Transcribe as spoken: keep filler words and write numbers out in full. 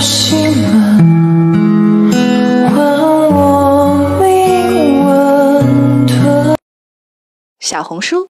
心门，问我命运。 小红书